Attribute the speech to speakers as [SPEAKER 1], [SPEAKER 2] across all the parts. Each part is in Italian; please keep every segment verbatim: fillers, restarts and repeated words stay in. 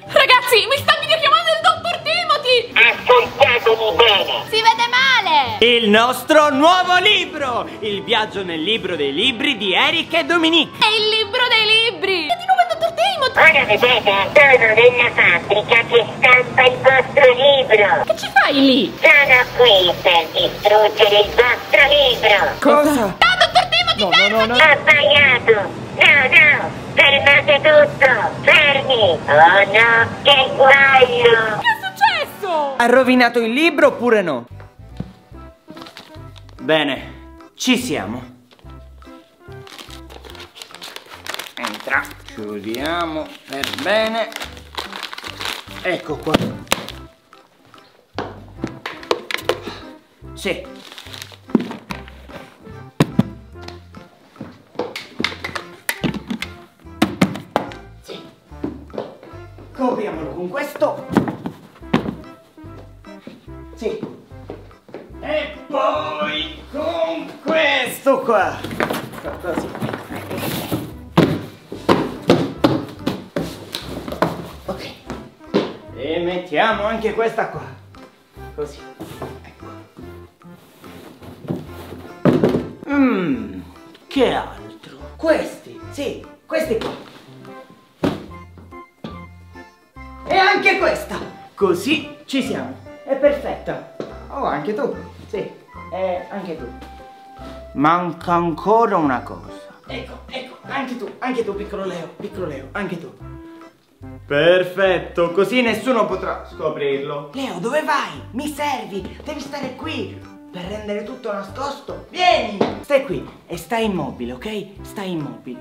[SPEAKER 1] Ragazzi, mi sta videochiamando il dottor Timothy!
[SPEAKER 2] Ascoltatemi bene!
[SPEAKER 1] Si vede male!
[SPEAKER 3] Il nostro nuovo libro! Il viaggio nel libro dei libri di Eric e Dominique!
[SPEAKER 1] È il libro dei libri! È di nuovo il dottor Timothy!
[SPEAKER 2] Ora vedete, sono nella fabbrica che stampa il vostro libro!
[SPEAKER 1] Che ci fai lì?
[SPEAKER 2] Sono qui per distruggere il vostro libro!
[SPEAKER 3] Cosa?
[SPEAKER 1] No, dottor Timothy,
[SPEAKER 3] No, no,
[SPEAKER 1] fermati!
[SPEAKER 3] no, no!
[SPEAKER 2] Ho sbagliato! No, no! Fermate tutto! Fermi! Oh no, che guaio!
[SPEAKER 1] Che è successo?
[SPEAKER 3] Ha rovinato il libro oppure no? Bene, ci siamo. Entra, chiudiamo per bene. Ecco qua. Sì. Sì. Copriamolo con questo. Sì. E poi con questo qua. Così. Ok. E mettiamo anche questa qua. Così. Ecco. Mmm. Che altro? Questi. Sì, questi qua. E anche questa. Così ci siamo. È perfetta. Oh, anche tu. Sì, e anche tu. Manca ancora una cosa. Ecco, ecco, anche tu, anche tu, piccolo Leo, piccolo Leo, anche tu. Perfetto, così nessuno potrà scoprirlo. Leo, dove vai? Mi servi, devi stare qui per rendere tutto nascosto. Vieni! Stai qui e stai immobile, ok? Stai immobile.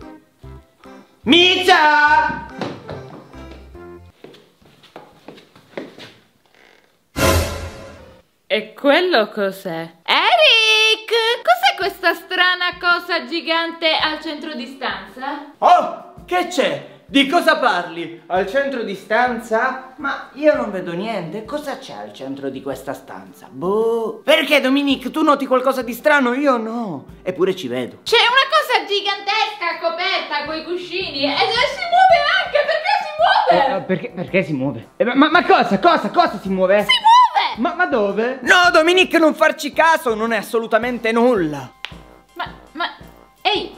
[SPEAKER 3] Micia!
[SPEAKER 1] E quello cos'è? Eric! Cos'è questa strana cosa gigante al centro di stanza?
[SPEAKER 3] Oh, che c'è? Di cosa parli? Al centro di stanza? Ma io non vedo niente. Cosa c'è al centro di questa stanza? Boh. Perché, Dominique, tu noti qualcosa di strano? Io no. Eppure ci vedo.
[SPEAKER 1] C'è una cosa gigantesca coperta coi cuscini e si muove anche. Perché si muove?
[SPEAKER 3] Eh, perché, perché si muove? Eh, ma, ma cosa? Cosa? Cosa si muove?
[SPEAKER 1] Si muove!
[SPEAKER 3] Ma, ma dove? No, Dominique, non farci caso. Non è assolutamente nulla.
[SPEAKER 1] Ma, ma, ehi,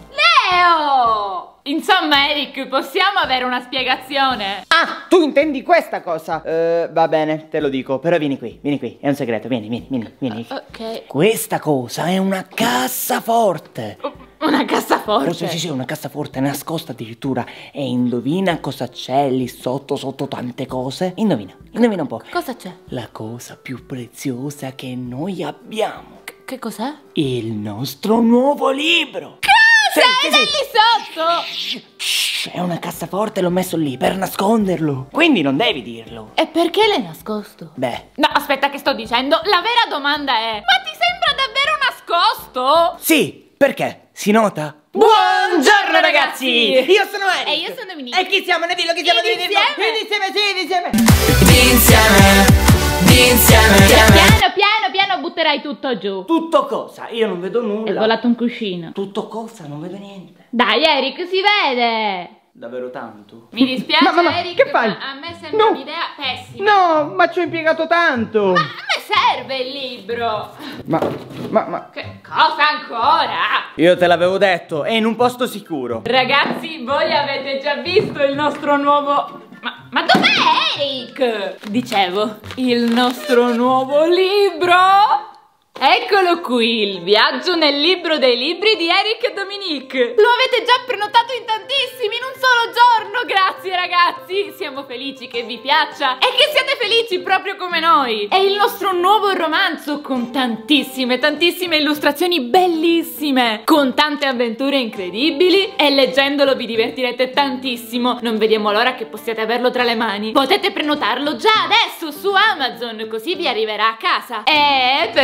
[SPEAKER 1] Leo! Insomma, Eric, possiamo avere una spiegazione?
[SPEAKER 3] Ah, tu intendi questa cosa? Eh, va bene, te lo dico. Però vieni qui, vieni qui. È un segreto. Vieni, vieni, vieni, vieni.
[SPEAKER 1] Ok.
[SPEAKER 3] Questa cosa è una cassaforte.
[SPEAKER 1] Una cassaforte?
[SPEAKER 3] Oh, sì, sì, sì, una cassaforte nascosta addirittura. E indovina cosa c'è lì sotto, sotto tante cose? Indovina, indovina un po'.
[SPEAKER 1] Cosa c'è?
[SPEAKER 3] La cosa più preziosa che noi abbiamo.
[SPEAKER 1] Che, che cos'è?
[SPEAKER 3] Il nostro nuovo libro.
[SPEAKER 1] Cosa?
[SPEAKER 3] Sì, sì,
[SPEAKER 1] È lì
[SPEAKER 3] sì.
[SPEAKER 1] sotto?
[SPEAKER 3] Shh, shh, è una cassaforte, l'ho messo lì per nasconderlo. Quindi non devi dirlo.
[SPEAKER 1] E perché l'hai nascosto?
[SPEAKER 3] Beh.
[SPEAKER 1] No, aspetta che sto dicendo. La vera domanda è: ma ti sembra davvero nascosto?
[SPEAKER 3] Sì, perché? Si nota?
[SPEAKER 1] Buongiorno, ragazzi!
[SPEAKER 3] Io sono Eric!
[SPEAKER 1] E io sono Dominique.
[SPEAKER 3] E chi siamo? Ne dillo, chi siamo?
[SPEAKER 1] Id
[SPEAKER 3] Dillo, dillo.
[SPEAKER 1] insieme?
[SPEAKER 3] Id insieme, sì, id insieme!
[SPEAKER 4] Insieme, insieme,
[SPEAKER 1] Piano, piano, piano butterai tutto giù.
[SPEAKER 3] Tutto cosa? Io non vedo nulla.
[SPEAKER 1] È volato un cuscino.
[SPEAKER 3] Tutto cosa? Non vedo niente.
[SPEAKER 1] Dai, Eric, si vede.
[SPEAKER 3] Davvero tanto?
[SPEAKER 1] Mi dispiace,
[SPEAKER 3] Ma- ma- ma
[SPEAKER 1] Eric,
[SPEAKER 3] che fai?
[SPEAKER 1] ma a me sembra
[SPEAKER 3] No.
[SPEAKER 1] un'idea pessima.
[SPEAKER 3] No, ma ci ho impiegato tanto!
[SPEAKER 1] Ma a me serve il libro.
[SPEAKER 3] Ma, ma, ma...
[SPEAKER 1] Che cosa ancora?
[SPEAKER 3] Io te l'avevo detto, è in un posto sicuro.
[SPEAKER 1] Ragazzi, voi avete già visto il nostro nuovo... Ma, ma dov'è Eric? Dicevo, il nostro nuovo libro. Eccolo qui, il viaggio nel libro dei libri di Eric e Dominique. Lo avete già prenotato in tantissimi, in un solo giorno. Grazie ragazzi, siamo felici che vi piaccia e che siate felici proprio come noi. È il nostro nuovo romanzo con tantissime, tantissime illustrazioni bellissime, con tante avventure incredibili, e leggendolo vi divertirete tantissimo. Non vediamo l'ora che possiate averlo tra le mani. Potete prenotarlo già adesso su Amazon, così vi arriverà a casa. E per tutti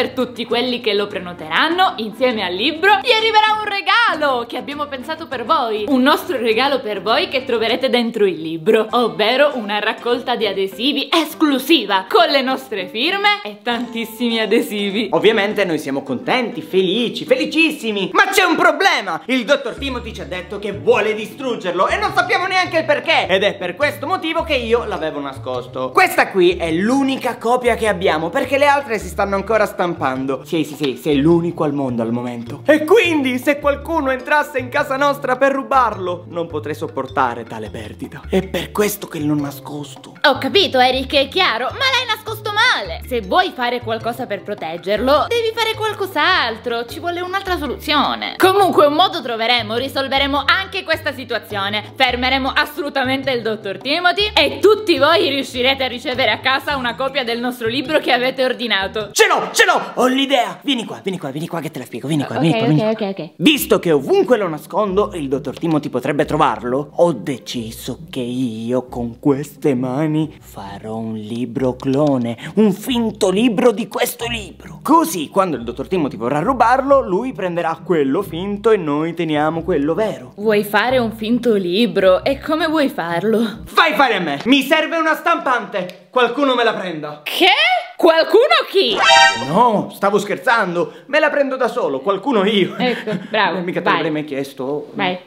[SPEAKER 1] quelli che lo prenoteranno, insieme al libro, gli arriverà un regalo che abbiamo pensato per voi. Un nostro regalo per voi che troverete dentro il libro, ovvero una raccolta di adesivi esclusiva con le nostre firme e tantissimi adesivi.
[SPEAKER 3] Ovviamente noi siamo contenti, felici, felicissimi. Ma c'è un problema! Il dottor Timothy ci ha detto che vuole distruggerlo e non sappiamo neanche il perché. Ed è per questo motivo che io l'avevo nascosto. Questa qui è l'unica copia che abbiamo, perché le altre si stanno ancora stampando. Sì, sì, sì, sei l'unico al mondo al momento. E quindi se qualcuno entrasse in casa nostra per rubarlo, non potrei sopportare tale perdita. È per questo che l'ho nascosto.
[SPEAKER 1] Ho capito, Eric, è chiaro, ma l'hai nascosto male. Se vuoi fare qualcosa per proteggerlo, devi fare qualcos'altro. Ci vuole un'altra soluzione. Comunque un modo troveremo, risolveremo anche questa situazione. Fermeremo assolutamente il dottor Timothy e tutti voi riuscirete a ricevere a casa una copia del nostro libro che avete ordinato.
[SPEAKER 3] Ce l'ho, ce l'ho, ho l'idea. Vieni qua, vieni qua, vieni qua che te la spiego. Vieni qua,
[SPEAKER 1] Ok,
[SPEAKER 3] vieni qua,
[SPEAKER 1] ok,
[SPEAKER 3] vieni qua.
[SPEAKER 1] ok, ok.
[SPEAKER 3] Visto che ovunque lo nascondo il dottor Timothy potrebbe trovarlo, ho deciso che io con queste mani farò un libro clone, un finto libro di questo libro. Così quando il dottor Timothy vorrà rubarlo, lui prenderà quello finto e noi teniamo quello vero.
[SPEAKER 1] Vuoi fare un finto libro? E come vuoi farlo?
[SPEAKER 3] Fai fare a me! Mi serve una stampante! Qualcuno me la prenda!
[SPEAKER 1] Che? Qualcuno chi?
[SPEAKER 3] No, stavo scherzando! Me la prendo da solo, qualcuno io!
[SPEAKER 1] Ecco, bravo,
[SPEAKER 3] Eh, mica te
[SPEAKER 1] vai.
[SPEAKER 3] l'avrei mai chiesto.
[SPEAKER 1] Vai.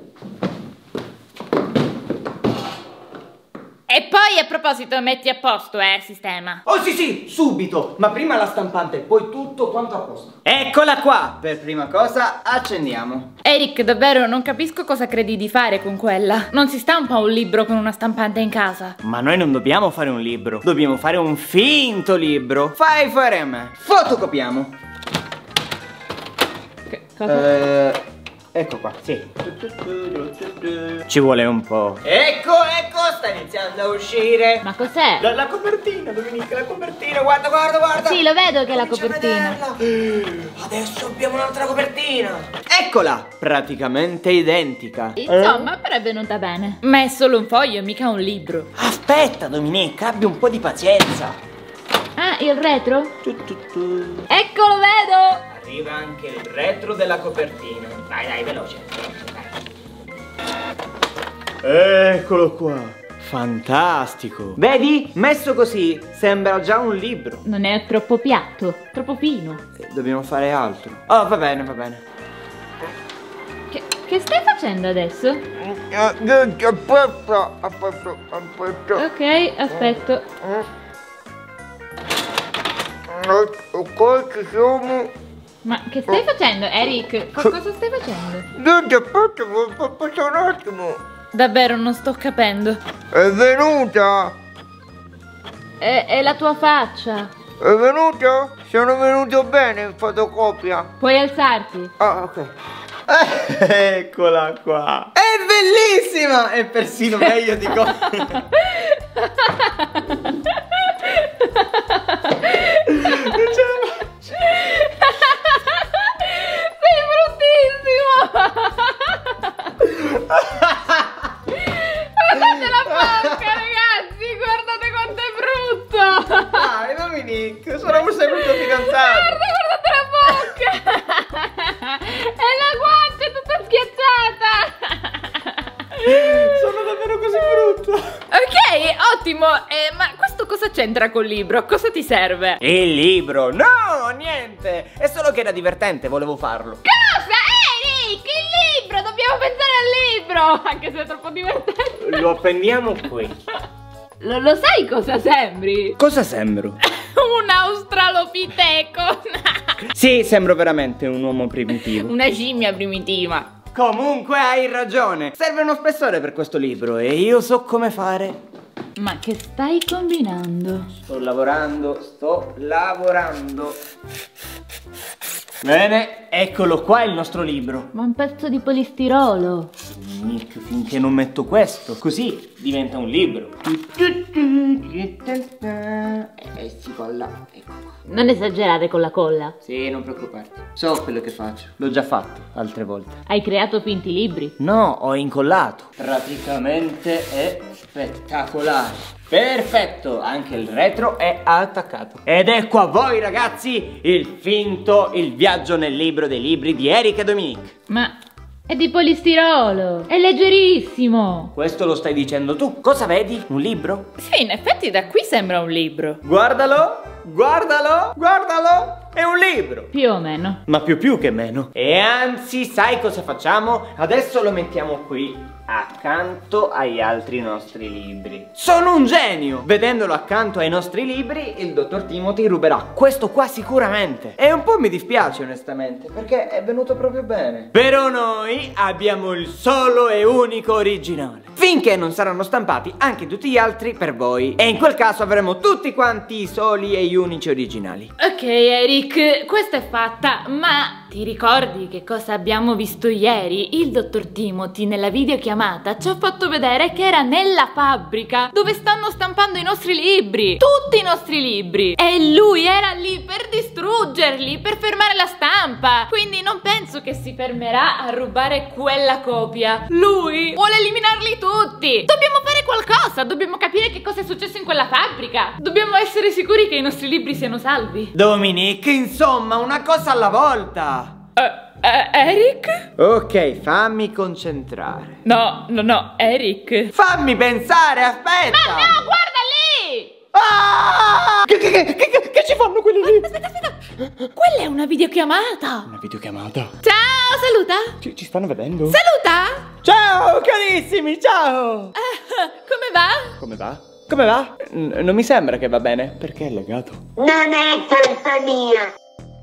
[SPEAKER 1] E poi a proposito metti a posto, eh, il sistema.
[SPEAKER 3] Oh sì sì, subito! Ma prima la stampante, poi tutto quanto a posto. Eccola qua! Per prima cosa accendiamo.
[SPEAKER 1] Eric, davvero non capisco cosa credi di fare con quella. Non si stampa un libro con una stampante in casa.
[SPEAKER 3] Ma noi non dobbiamo fare un libro, dobbiamo fare un finto libro. Fai fare a me. Fotocopiamo.
[SPEAKER 1] Che cosa?
[SPEAKER 3] Eh, ecco qua, sì. Ci vuole un po'. Ecco, ecco, sta iniziando a uscire.
[SPEAKER 1] Ma cos'è?
[SPEAKER 3] La, la copertina, Domenica, la copertina, guarda, guarda, guarda.
[SPEAKER 1] Sì, lo vedo che è la
[SPEAKER 3] Comincia a
[SPEAKER 1] copertina.
[SPEAKER 3] vederla. Adesso abbiamo un'altra copertina. Eccola, praticamente identica.
[SPEAKER 1] Insomma, però è venuta bene. Ma è solo un foglio, mica un libro.
[SPEAKER 3] Aspetta, Domenica, abbi un po' di pazienza.
[SPEAKER 1] Ah, il retro?
[SPEAKER 3] Tu, tu, tu.
[SPEAKER 1] Ecco, lo vedo!
[SPEAKER 3] Arriva anche il retro della copertina. Dai, dai, veloce, veloce, dai. Eccolo qua. Fantastico. Vedi? Messo così sembra già un libro.
[SPEAKER 1] Non è troppo piatto, troppo fino.
[SPEAKER 3] Eh, Dobbiamo fare altro. Oh, va bene, va bene.
[SPEAKER 1] Che, che stai facendo adesso?
[SPEAKER 3] Aspetta, aspetta, aspetta.
[SPEAKER 1] Ok, aspetto.
[SPEAKER 3] Ok, ci siamo.
[SPEAKER 1] Ma che stai facendo, Eric? Co- cosa stai facendo?
[SPEAKER 3] Niente, aspetta, aspetta un attimo.
[SPEAKER 1] Davvero non sto capendo.
[SPEAKER 3] È venuta?
[SPEAKER 1] È, è la tua faccia.
[SPEAKER 3] È venuta? Sono venuto bene in fotocopia.
[SPEAKER 1] Puoi alzarti?
[SPEAKER 3] Ah, ok. Eccola qua. È bellissima! È persino meglio di come.
[SPEAKER 1] Sei bruttissimo! Guardate la bocca, ragazzi! Guardate quanto è brutto!
[SPEAKER 3] Dai, Dominique, sono sempre fidanzato.
[SPEAKER 1] Guarda, guardate la bocca! E la guancia è tutta schiacciata!
[SPEAKER 3] Sono davvero così brutto.
[SPEAKER 1] Ok, ottimo. Eh, ma questo cosa c'entra col libro? Cosa ti serve?
[SPEAKER 3] Il libro? No, niente. È solo che era divertente, volevo farlo.
[SPEAKER 1] Cosa? Eric, il libro! Dobbiamo pensare al libro! Anche se è troppo divertente.
[SPEAKER 3] Lo appendiamo qui.
[SPEAKER 1] Lo, lo sai cosa sembri?
[SPEAKER 3] Cosa sembro?
[SPEAKER 1] Un australopiteco.
[SPEAKER 3] Sì, sembro veramente un uomo primitivo.
[SPEAKER 1] Una scimmia primitiva.
[SPEAKER 3] Comunque hai ragione. Serve uno spessore per questo libro e io so come fare.
[SPEAKER 1] Ma che stai combinando?
[SPEAKER 3] Sto lavorando, sto lavorando. Bene, eccolo qua il nostro libro.
[SPEAKER 1] Ma un pezzo di polistirolo.
[SPEAKER 3] Nick, finché non metto questo, così diventa un libro. E si colla, ecco qua.
[SPEAKER 1] Non esagerare con la colla.
[SPEAKER 3] Sì, non preoccuparti. So quello che faccio. L'ho già fatto altre volte.
[SPEAKER 1] Hai creato finti libri.
[SPEAKER 3] No, ho incollato. Praticamente è Spettacolare. Perfetto, anche il retro è attaccato. Ed ecco a voi ragazzi il finto, il viaggio nel libro dei libri di Eric e Dominique.
[SPEAKER 1] Ma è di polistirolo, è leggerissimo.
[SPEAKER 3] Questo lo stai dicendo tu. Cosa vedi? Un libro?
[SPEAKER 1] Sì, in effetti da qui sembra un libro.
[SPEAKER 3] Guardalo, guardalo, guardalo. È un libro.
[SPEAKER 1] Più o meno.
[SPEAKER 3] Ma più più che meno. E anzi, sai cosa facciamo? Adesso lo mettiamo qui, accanto agli altri nostri libri. Sono un genio! Vedendolo accanto ai nostri libri, il dottor Timothy ruberà questo qua sicuramente. E un po' mi dispiace onestamente, perché è venuto proprio bene. Però noi abbiamo il solo e unico originale, finché non saranno stampati anche tutti gli altri per voi. E in quel caso avremo tutti quanti i soli e gli unici originali.
[SPEAKER 1] Ok Eric, questa è fatta, ma ti ricordi che cosa abbiamo visto ieri? Il dottor Timothy nella videochiamata ci ha fatto vedere che era nella fabbrica dove stanno stampando i nostri libri, tutti i nostri libri, e lui era lì per distruggerli, per fermare la stampa. Quindi non penso che si fermerà a rubare quella copia. Lui vuole eliminarli tutti. Dobbiamo fare qualcosa, dobbiamo capire che cosa è successo in quella fabbrica. Dobbiamo essere sicuri che i nostri libri siano salvi.
[SPEAKER 3] Dominique, insomma, una cosa alla volta.
[SPEAKER 1] Uh, uh, Eric?
[SPEAKER 3] Ok, fammi concentrare.
[SPEAKER 1] No, no, no, Eric.
[SPEAKER 3] Fammi pensare, aspetta.
[SPEAKER 1] Ma no, guarda lì!
[SPEAKER 3] Ah! Che, che, che, che, che ci fanno quelli lì?
[SPEAKER 1] Aspetta, aspetta. Quella è una videochiamata.
[SPEAKER 3] Una videochiamata?
[SPEAKER 1] Ciao, saluta.
[SPEAKER 3] Ci, ci stanno vedendo?
[SPEAKER 1] Saluta.
[SPEAKER 3] Ciao, carissimi, ciao.
[SPEAKER 1] Uh, come va?
[SPEAKER 3] Come va? Come va? N- non mi sembra che va bene. Perché è legato?
[SPEAKER 2] Non è colpa mia!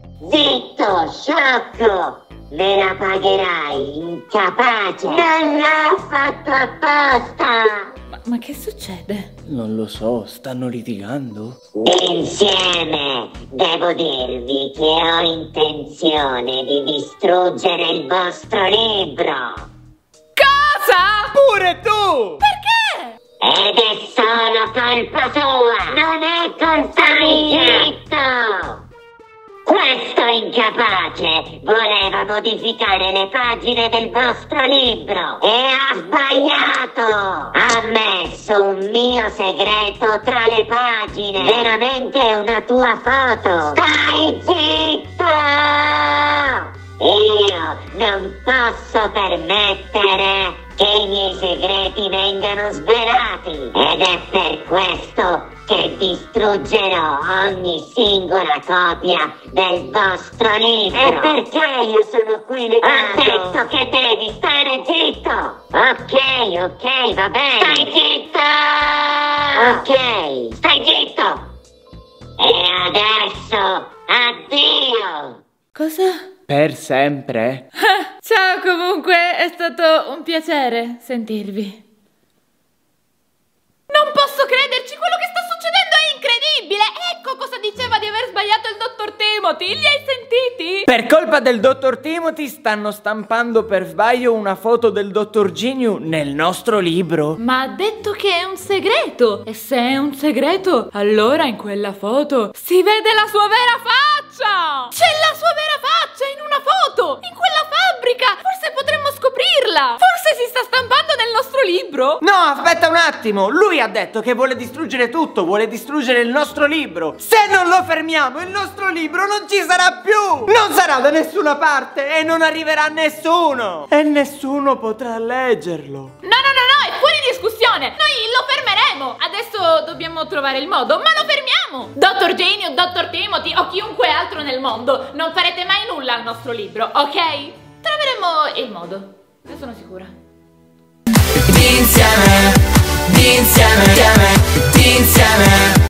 [SPEAKER 2] Zitto, sciocco! Me la pagherai, incapace! Non l'ho fatto apposta!
[SPEAKER 1] Ma, ma che succede?
[SPEAKER 3] Non lo so, stanno litigando?
[SPEAKER 2] Insieme devo dirvi che ho intenzione di distruggere il vostro libro!
[SPEAKER 1] Cosa?
[SPEAKER 3] Pure tu!
[SPEAKER 1] Perché?
[SPEAKER 2] Ed è solo colpa sua! Non è colpa mia! Zitto! Questo incapace voleva modificare le pagine del vostro libro e ha sbagliato! Ha messo un mio segreto tra le pagine! Veramente è una tua foto! Stai zitto! Io non posso permettere che i miei segreti vengano svelati ed è per questo che distruggerò ogni singola copia del vostro libro. E perché io sono qui legato? Ho detto che devi stare zitto. Ok, ok, va bene. Stai zitto. Ok, stai zitto. E adesso addio.
[SPEAKER 1] Cosa?
[SPEAKER 3] Per sempre?
[SPEAKER 1] Ciao, comunque è stato un piacere sentirvi. Non posso crederci, quello che sta succedendo è incredibile! Ecco cosa diceva di aver sbagliato il dottor Timothy, li hai sentiti?
[SPEAKER 3] Per colpa del dottor Timothy stanno stampando per sbaglio una foto del dottor Ginyu nel nostro libro.
[SPEAKER 1] Ma ha detto che è un segreto, e se è un segreto, allora in quella foto si vede la sua vera faccia! C'è la sua vera faccia in una foto, in quella fabbrica! Forse potremmo scoprirla! Forse si sta stampando nel nostro libro?
[SPEAKER 3] No, aspetta un attimo, lui ha detto che vuole distruggere tutto, vuole distruggere il nostro libro. Se non lo fermiamo, il nostro libro non ci sarà più! Non sarà da nessuna parte e non arriverà a nessuno! E nessuno potrà leggerlo.
[SPEAKER 1] No, no, no, no, è fuori discussione! Noi lo fermeremo! Adesso dobbiamo trovare il modo, ma lo fermiamo! Dottor Genio, Dottor Timothy o chiunque altro nel mondo, non farete mai nulla al nostro libro, ok? Troveremo il modo, ne sono sicura.
[SPEAKER 4] Insieme, insieme, insieme, insieme.